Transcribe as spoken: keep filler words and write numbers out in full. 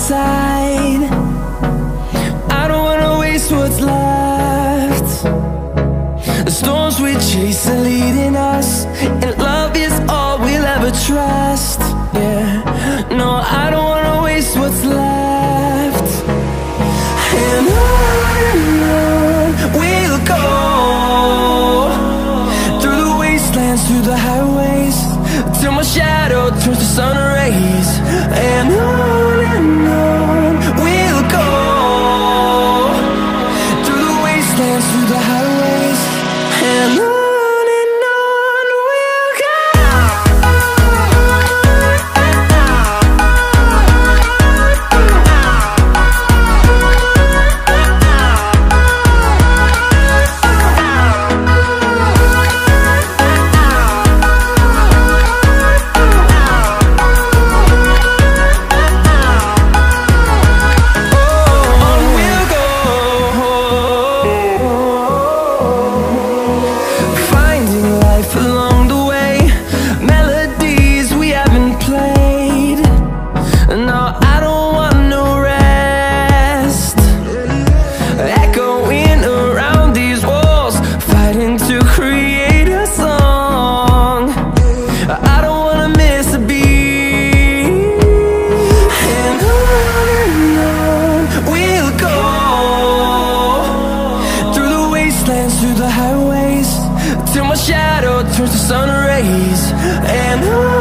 inside. I don't wanna waste what's left. The storms we chase are leading us, and love is all we'll ever trust. Yeah, no, I don't wanna waste what's left. And on and on we'll go, through the wastelands, through the highways, till my shadow turns to sun rays. And on and on we'll go, through the wastelands, through the highways, and on. Through the highways, till my shadow turns to sun rays. And